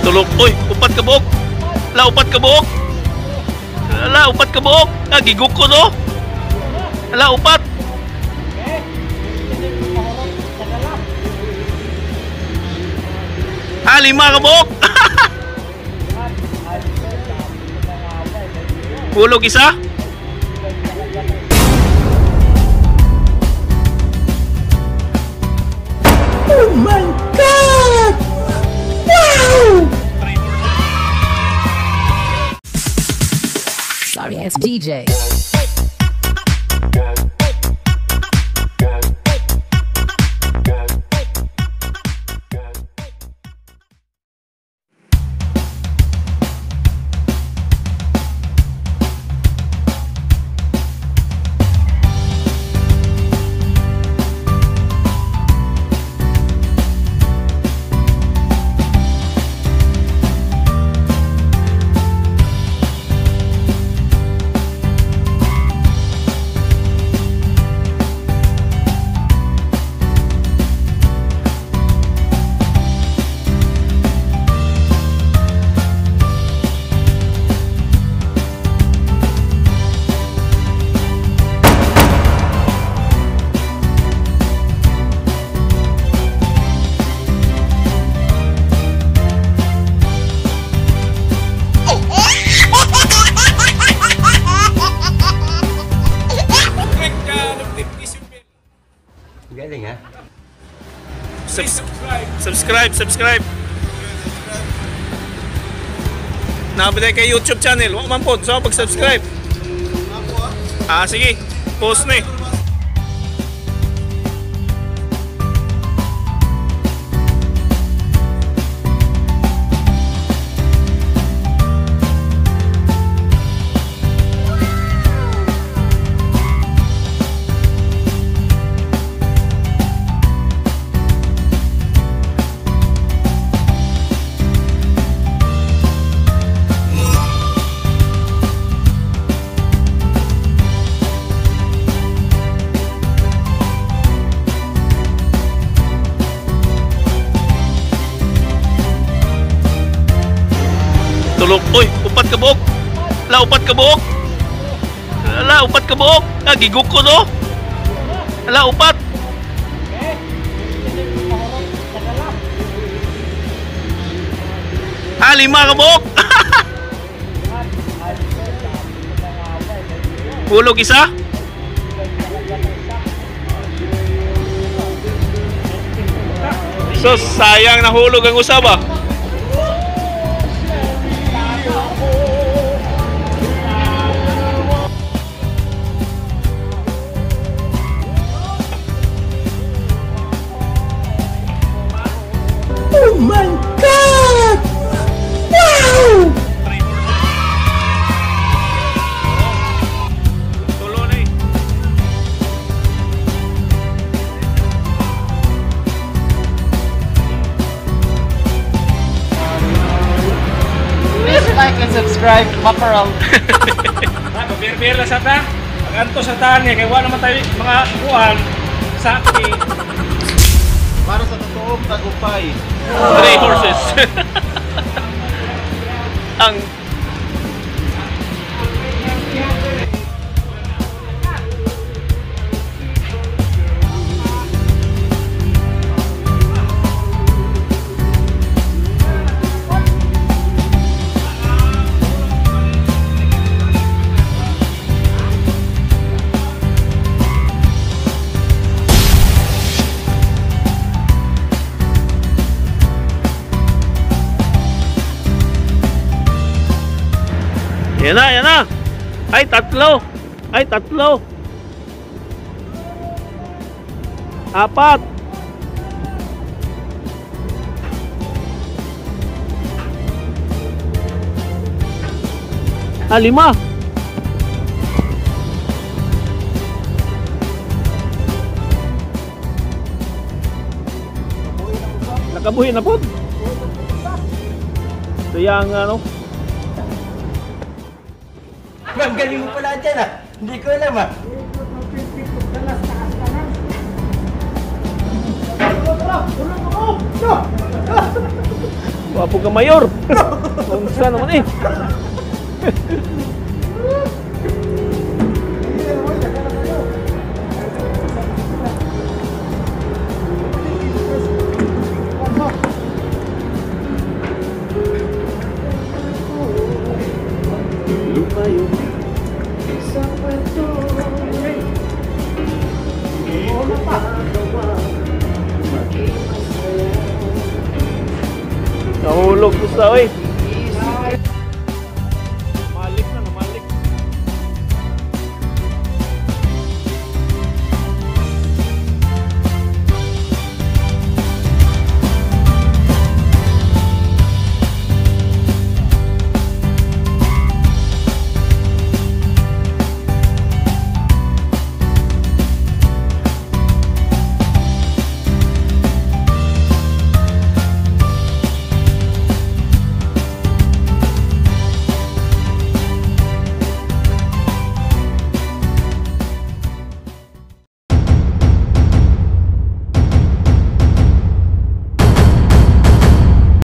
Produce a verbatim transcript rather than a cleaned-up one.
Tulog. Uy, upat ka buok. La, upat ka buok. La, upat ka buok. Ah, giguk ko no. La, upat. Ah, lima ka buok. Hulog isa. Oh my God! Wow! Sorry ass D J. Galing ha? Subs subscribe, subscribe. Nakabiday kay YouTube channel. Wag man po. So, pag-subscribe. Ah, sige. Post na eh. Tulog. Uy, upat ka buok. La, upat ka buok. La, upat ka buok. Ah, giguk ko no. La, upat. Ah, lima ka buok. Hulog isa. So, sayang nahulog ang usab ah. Oh my God! Wow! Tulo na eh. Please like and subscribe to Maparal. Pabir-bir na sa ta. Pag-anto sa ta niya, kaya wala naman tayo mga kuhan sa akin. Para sa totoong tagumpay. Three horses. Ang yan na, yan na. Ay, tatlo. Ay, tatlo. Apat. Ah, lima. Nakabuhi na po. Ito yung ano. Ma'am, galing mo pala dyan ah. Hindi ko alam ah. Wapo ka mayor. Unsa naman eh. Nahulog ko sa, oy.